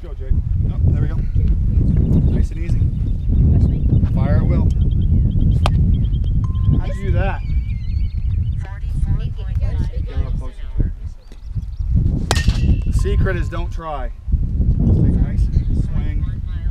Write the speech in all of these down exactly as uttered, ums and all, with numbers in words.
go, Jake. Oh, there we go. Nice and easy. Fire at will. How'd you do that? Get a little closer to her. The secret is don't try. Just take a nice swing.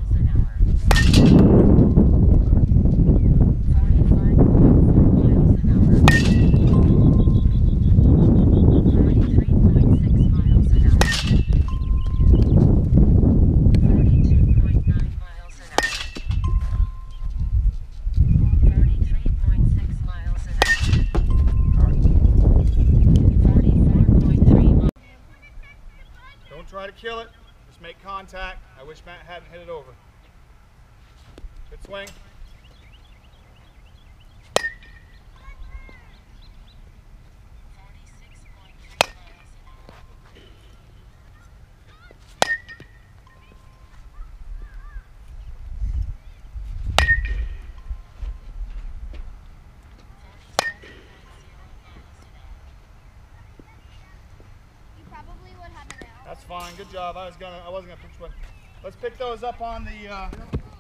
Don't try to kill it, just make contact. I wish Matt hadn't hit it over. Good swing. That's fine. Good job. I was gonna. I wasn't gonna pitch one. Let's pick those up on the. Uh,